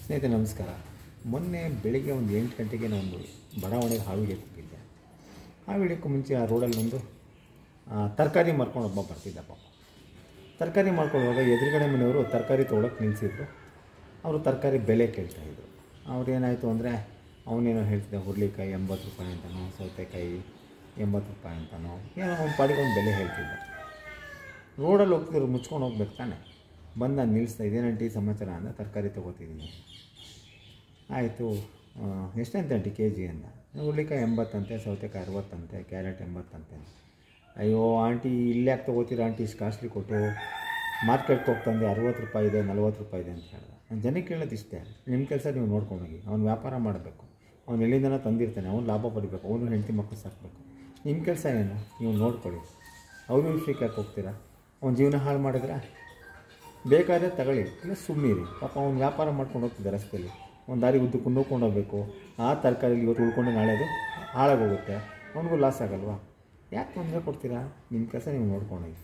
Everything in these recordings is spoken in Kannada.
ಸ್ನೇಹಿತರೆ ನಮಸ್ಕಾರ. ಮೊನ್ನೆ ಬೆಳಿಗ್ಗೆ ಒಂದು 8 ಗಂಟೆಗೆ ನಾನು ಬಡಾವಣೆಗೆ ಹಾವು ಹಿಡಿಯೋಕ್ಕೆ ಹೋಗಿದ್ದೆ. ಹಾವು ಹಿಡಿಯೋಕ್ಕೂ ಮುಂಚೆ ಆ ರೋಡಲ್ಲಿ ಒಂದು ತರಕಾರಿ ಮಾರ್ಕೊಂಡು ಒಬ್ಬ ಬರ್ತಿದ್ದ. ಪಾಪ ತರಕಾರಿ ಮಾಡ್ಕೊಳ್ಳುವಾಗ ಎದುರುಗಡೆ ಮನೆಯವರು ತರಕಾರಿ ತೊಗೊಳಕ್ಕೆ ನಿಲ್ಲಿಸಿದ್ರು. ಅವರು ತರಕಾರಿ ಬೆಲೆ ಕೇಳ್ತಾಯಿದ್ರು. ಅವ್ರೇನಾಯಿತು ಅಂದರೆ ಅವನೇನೋ ಹೇಳ್ತಿದ್ದ, ಹುರುಳಿಕಾಯಿ 80 ರೂಪಾಯಿ ಅಂತನೋ, ಸೌತೆಕಾಯಿ 80 ರೂಪಾಯಿ ಅಂತನೋ, ಏನೋ ಅವ್ನ ಪಾಡಿಗೆ ಒಂದು ಬೆಲೆ ಹೇಳ್ತಿದ್ದ. ರೋಡಲ್ಲಿ ಹೋಗ್ತಿದ್ರು, ಮುಚ್ಕೊಂಡು ಹೋಗ್ಬೇಕು ತಾನೆ. ಬಂದು ನಾನು ನಿಲ್ಲಿಸ್ತಾ, ಇದೇನಂಟಿ ಸಮಾಚಾರ ಅಂದ. ತರಕಾರಿ ತೊಗೋತಿದ್ದೀನಿ. ಆಯಿತು, ಎಷ್ಟಂತೆ ಆಂಟಿ ಕೆ ಜಿ ಅಂದ. ಹುರುಳಿಕಾಯಿ 80 ಅಂತೆ, ಸೌತೆಕಾಯಿ 60 ಅಂತೆ, ಕ್ಯಾರೆಟ್ 80 ಅಂತೆ. ಅಯ್ಯೋ ಆಂಟಿ, ಇಲ್ಲಿ ಯಾಕೆ ತೊಗೋತೀರಾ ಆಂಟಿ, ಇಷ್ಟು ಕಾಸ್ಟ್ಲಿ ಕೊಟ್ಟು? ಮಾರ್ಕೆಟ್ಗೆ ಹೋಗ್ತಂದೆ 60 ರೂಪಾಯಿ ಇದೆ, 40 ರೂಪಾಯಿ ಇದೆ ಅಂತ ಹೇಳ್ದೆ. ನಾನು ಜನಕ್ಕೆ ಹೇಳೋದು ಇಷ್ಟೇ, ನಿಮ್ಮ ಕೆಲಸ ನೀವು ನೋಡ್ಕೊಂಡೋಗಿ. ಅವ್ನು ವ್ಯಾಪಾರ ಮಾಡಬೇಕು, ಅವ್ನು ಎಲ್ಲಿಂದನೋ ತಂದಿರ್ತಾನೆ, ಅವ್ನು ಲಾಭ ಪಡಿಬೇಕು, ಅವನು ಹೆಂಡತಿ ಮಕ್ಕಳು ಸಾಕಬೇಕು. ನಿಮ್ಮ ಕೆಲಸ ಏನು, ನೀವು ನೋಡ್ಕೊಳ್ಳಿ. ಅವ್ರ ವಿಷಯಕ್ಕೆ ಯಾಕೆ ಹೋಗ್ತೀರಾ? ಅವ್ನ ಜೀವನ ಹಾಳು ಮಾಡಿದ್ರೆ ಬೇಕಾದ್ರೆ ತಗೊಳ್ಳಿ, ಇಲ್ಲ ಸುಮ್ಮನಿರಿ. ಪಾಪ ಅವ್ನು ವ್ಯಾಪಾರ ಮಾಡ್ಕೊಂಡು ಹೋಗ್ತಿದ್ದೆ ರಸ್ತೆಯಲ್ಲಿ, ಒಂದು ದಾರಿ ಉದ್ದಕ್ಕೂ ನೋಡ್ಕೊಂಡು ಹೋಗಬೇಕು. ಆ ತರಕಾರಿಲಿ ಇವತ್ತು ಉಳ್ಕೊಂಡು ನಾಳೆ ಅದು ಹಾಳಾಗೋಗುತ್ತೆ, ಅವನಿಗೂ ಲಾಸ್ ಆಗಲ್ವಾ? ಯಾಕೆ ತೊಂದರೆ ಕೊಡ್ತೀರಾ? ನಿಮ್ಮ ಕೆಲಸ ನೀವು ನೋಡ್ಕೊಂಡೋಗಿ.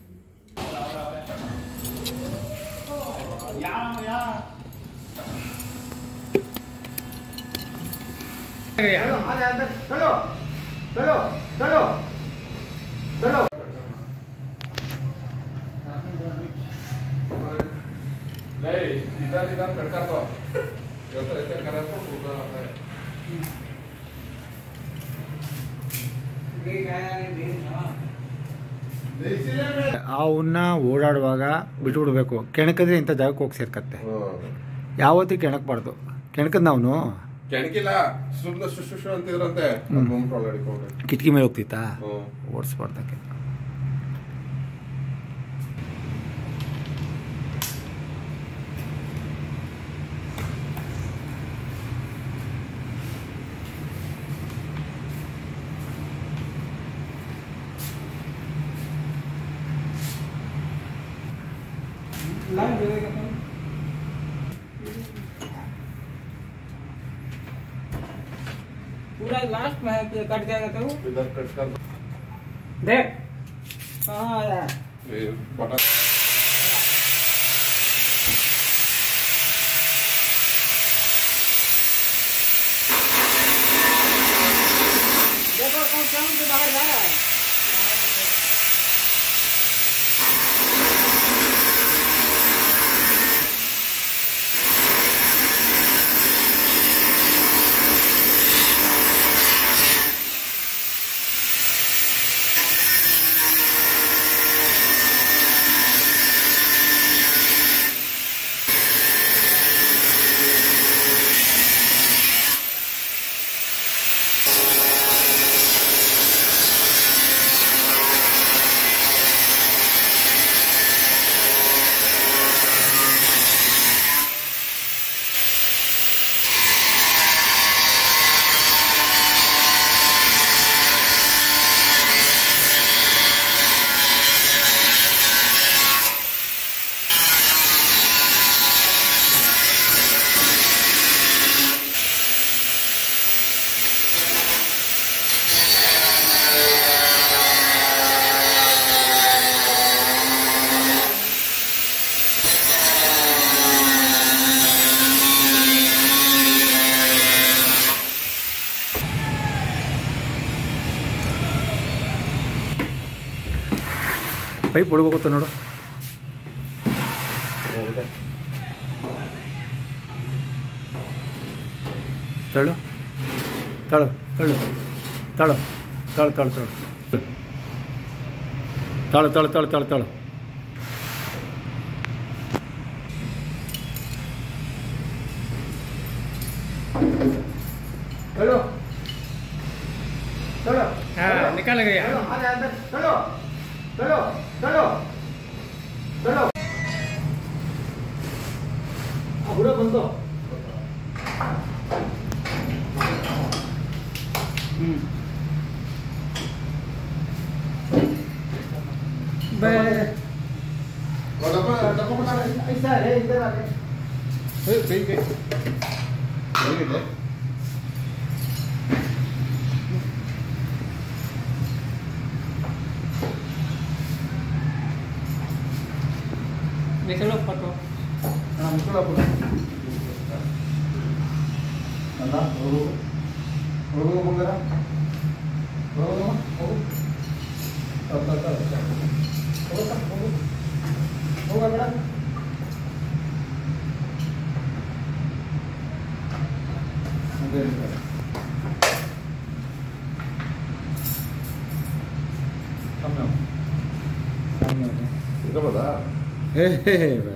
नहीं इधर इधर करता तो ऐसे ऐसे करा तो पूरा है ಅವನ್ನ ಓಡಾಡುವಾಗ ಬಿಟ್ಬಿಡ್ಬೇಕು. ಕೆಣಕಿದ್ರೆ ಇಂಥ ಜಾಗಕ್ಕೆ ಹೋಗಿ ಸೇರ್ಕತ್ತೆ. ಯಾವತ್ತೂ ಕೆಣಕಬಾರ್ದು. ಕೆಣಕದ್ ನಾವು ಕೆಣಕಿಲ್ಲ, ಸುಮ್ಮನೆ ಶುಶು ಅಂತಿದ್ರಂತೆ. ಕಿಟಕಿ ಮೇಲೆ ಹೋಗ್ತಿತ್ತಾ? ಓಡಿಸ್ಬಾರ್ದಕ್ಕೆ. पूरा लास्ट में है कि कट जाएगा तो इधर कट कर देख कहाँ आया ये बटा देखो कौन चांद से बाहर जा रहा है। ಪೈಪ್ ಒಳಗೋಗುತ್ತೆ ನೋಡು. ತಳು ತಳು ತಳು ತಳು ತಳು ತಳು ತಳು ತಳು ತಳು ತಳು ತಳು ತಳು चलो चलो हाँ निकल गया अंदर चलो चलो चलो चलो बुरा बंद दो ऐसा है इधर आके ठीक है निकलो फोटो हाँ निकलो ಅಲ್ಲ ಹೋಗು ಹೋಗು ಬಂಗಾರ ಹೋಗು ಹೋಗು ಹೋಗ ಬೇಡ ಇರಬಹುದಾ ಏ ಬೇಡ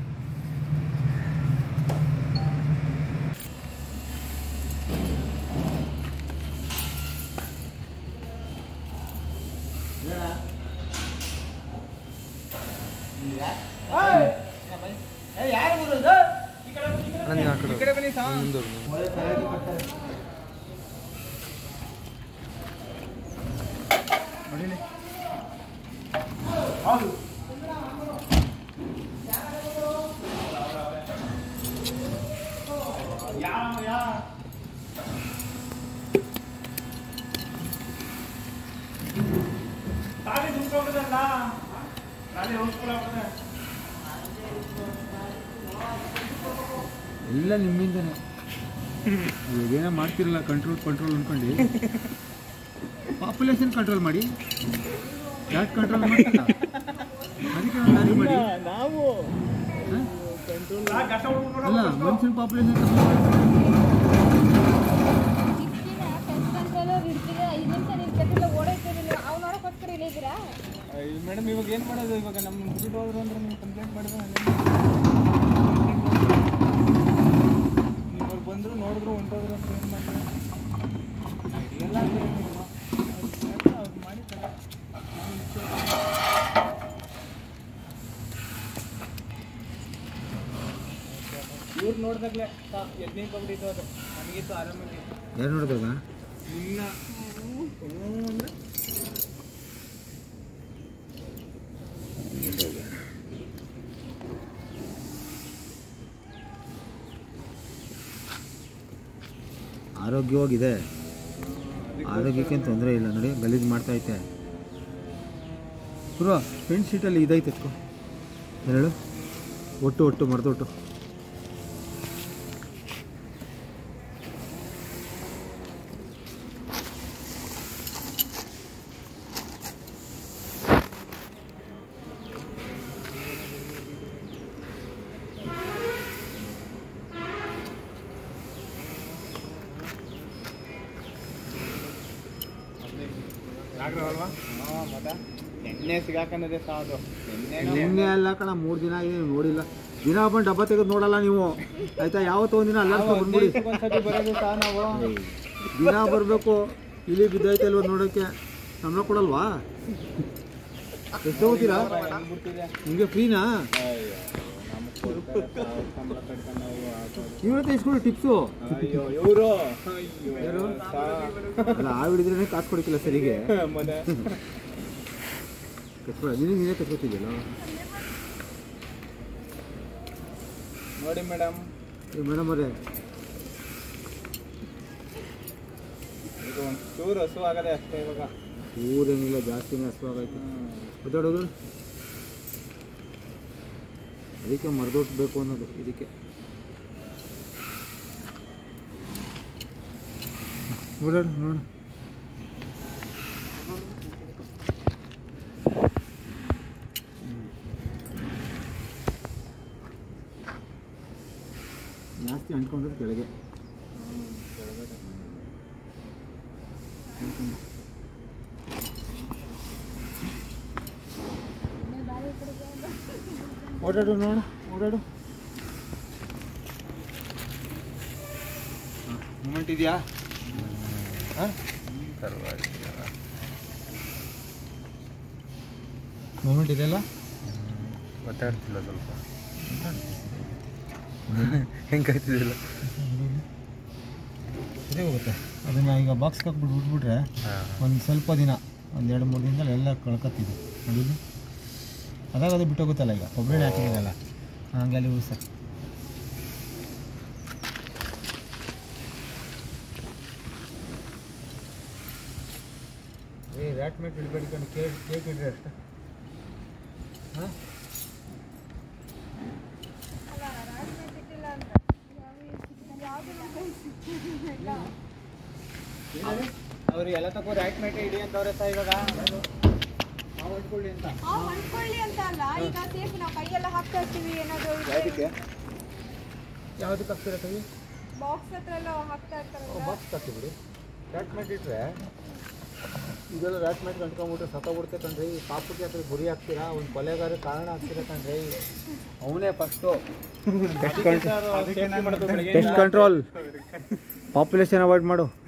ಎಲ್ಲ ನಿಮ್ಮಿಂದನೇ ಇವಾಗೇನೋ ಮಾಡ್ತಿರಲ್ಲ ಕಂಟ್ರೋಲ್ ಅಂದ್ಕೊಂಡು ಪಾಪ್ಯುಲೇಷನ್ ಕಂಟ್ರೋಲ್ ಮಾಡಿ ಯಾಕೆ ಕಂಟ್ರೋಲ್ ಮಾಡ್ತಿಲ್ಲ ಅದಕ್ಕೆ ಒಂದು ದಾರಿ ಮಾಡಿ ನಾವು ಅಲ್ಲ ಮನುಷ್ಯನ ಪಾಪ್ಯುಲೇಷನ್ ಮೇಡಮ್ ಇವಾಗ ಏನು ಮಾಡೋದು ಇವಾಗ ನಮ್ಮ ಬಿಟ್ಟು ಹೋದ್ರು ಅಂದ್ರೆ ನೀವು ಕಂಪ್ಲೇಂಟ್ ಮಾಡಿದ್ರೆ ನೀವು ಬಂದರು ನೋಡಿದ್ರು ಹೊಂಟೋದ್ರು ಅಂತ ಏನು ಮಾಡಿದ್ರೆ ಎಲ್ಲ ಅವ್ರು ಮಾಡಿದ್ದಾರೆ ಇವ್ರು ನೋಡಿದಾಗಲೇ ಎದ್ನೇ ಕಬಡ್ಡಿತ್ತು ಅದು ನನಗಿತ್ತು ಆರಾಮಾಗಿ ಯಾರು ನೋಡಿದಾಗ ನಿನ್ನ ಅಂದರೆ ಆರೋಗ್ಯವಾಗಿದೆ ಆರೋಗ್ಯಕ್ಕೇನು ತೊಂದರೆ ಇಲ್ಲ ನೋಡಿ ಗಲೀಜು ಮಾಡ್ತಾೈತೆ ಪುರೋ ಫ್ರಂಟ್ ಸೀಟಲ್ಲಿ ಇದೈತೆ ಎತ್ಕೊ ಹೇಳು ಒಟ್ಟು ಮರೆದೊಟ್ಟು ಆಗ್ರವಲ್ವಾ ಮತ್ತೆ ಎಣ್ಣೆ ಸಿಗಾಕನ್ನೋದೇ ಸಾವುದು ನಿನ್ನೆ ಅಲ್ಲ ಕಣ 3 ದಿನ ಆಗಿದೆ ನೋಡಿಲ್ಲ ದಿನ ಬಂದು ಡಬ್ಬ ತೆಗೆದು ನೋಡಲ್ಲ ನೀವು ಆಯ್ತಾ ಯಾವತ್ತೋ ಒಂದಿನ ಅಲ್ಲಾಡ್ಸ್ಕೊಂಡು ಬಂದ್ಬಿಡಿ ಒಂದ್ಸತಿ ಬರೋದು ಸಹ ನಾವು ದಿನ ಬರಬೇಕು ಇಲ್ಲಿ ಬಿದ್ದೈತೆ ಅಲ್ವ ನೋಡೋಕ್ಕೆ ಸಂಬಳ ಕೊಡಲ್ವಾ ಎಷ್ಟು ತಗೋತೀರಾ ನಿಮಗೆ ಫ್ರೀನಾ ಇವ್ರತ್ತೆ ಇಸ್ಕೊಡಿ ಟಿಪ್ಸು ಇವರು ಅಲ್ಲ ಆವಿಡಿದ್ರೆ ಕಾಸು ಕೊಡಕ್ಕಿಲ್ಲ ಸರಿಗೆ ಕಚ್ಕೊಳ ನೀನೇ ಕಚ್ಕೊತಿದ್ಯಲ್ಲ ನೋಡಿ ಮೇಡಮ್ ಮೇಡಮ್ ಅವರೇ ಈಗ ಒಂದು ಚೂರು ಹಸು ಆಗದೆ ಅಷ್ಟೇ ಇವಾಗ ಊರೇನಿಲ್ಲ ಜಾಸ್ತಿನೇ ಹಸುವಾಗೈತೆ ಗೊತ್ತಾಡೋದು ಅದಕ್ಕೆ ಮರೆದೋಟ್ಬೇಕು ಅನ್ನೋದು ಇದಕ್ಕೆ ನೋಡೋಣ ನೋಡೋಣ ಜಾಸ್ತಿ ಅಂಟ್ಕೊಂಡ್ರೆ ಕೆಳಗೆ ಓಡಾಡು ನೋಡು ಓಡಾಡು ಮೂಮೆಂಟ್ ಇದೆಯಾ ಮೂಮೆಂಟ್ ಇದೆಯಲ್ಲ ಗೊತ್ತಾಗ್ತಿಲ್ಲ ಸ್ವಲ್ಪ ಹೆಂಗೆ ಕಾಯ್ತಿದ್ದಿಲ್ಲ ಇದೇ ಹೋಗುತ್ತೆ ಅದನ್ನು ಈಗ ಬಾಕ್ಸ್ಗೆ ಹಾಕ್ಬಿಟ್ಟು ಬಿಟ್ಬಿಟ್ರೆ ಒಂದು ಸ್ವಲ್ಪ ದಿನ ಒಂದು 2-3 ದಿನದಲ್ಲಿ ಎಲ್ಲ ಕಳ್ಕೊತಿದ್ದು ನೋಡಿ ಅದಾಗ ಅದು ಬಿಟ್ಟೋಗುತ್ತಲ್ಲ ಈಗ ಕೊಬ್ಬರಿ ಹಾಕಿದ್ದೀರಲ್ಲ ಹಂಗೆ ಅಲ್ಲಿ ಉಳಿಸ ರ್ಯಾಟ್ ಮೇಟ್ ಇಡ್ಬೇಡ್ಕೊಂಡು ಕೇಕ್ ಇಡ್ರಿ ಅಷ್ಟೇ ಹಾಂ ಅಲ್ಲ ರಾಜ್ ಇಟ್ಟಿಲ್ಲ ಅಂತ ಯಾವುದು ಅವ್ರು ಎಲ್ಲ ತಗೋ ರೈಟ್ ಮೇಟೆ ಇಡಿ ಅಂತವ್ರೆ ಸಹ ಇವಾಗ ನಾವು ಹೊಡ್ಕೊಳ್ಳಿ ಅಂತ. ಹೊಂದ್ಕೊಳ್ಳಿ ಅಂತ ಅಲ್ಲ, ಈಗ ಸೇಫ್ ನಾವು ಕೈಯೆಲ್ಲ ಹಾಕ್ತಾ ಇರ್ತೀವಿ ಏನಾದ್ರು ಯಾವುದಕ್ಕೆ ಹಾಕ್ತೀರ ಕೈ? ಬಾಕ್ಸ್ ಹತ್ರ ಎಲ್ಲ ಹಾಕ್ತಾ ಇರ್ತಾರಲ್ಲ. ಬಾಕ್ಸ್ ಹಾಕ್ತಿಬಿಡಿ. ರ್ಯಾಟ್ ಮ್ಯಾಟ್ ಇಟ್ಟರೆ ಇದೆಲ್ಲ ರ್ಯಾಟ್ ಮ್ಯಾಟ್ ಕಂಡ್ಕೊಂಡ್ಬಿಟ್ರೆ ಸತ್ತೋಗ್ಬಿಡ್ತೆ ಕಣ್ರಿ. ಪಾಪಕ್ಕೆ ಹತ್ರ ಗುರಿ ಹಾಕ್ತೀರಾ, ಒಂದು ಕೊಲೆಗಾರ ಕಾರಣ ಆಗ್ತೀರಾ ಕಣ್ರಿ. ಅವನೇ first pest control, population avoid ಮಾಡು.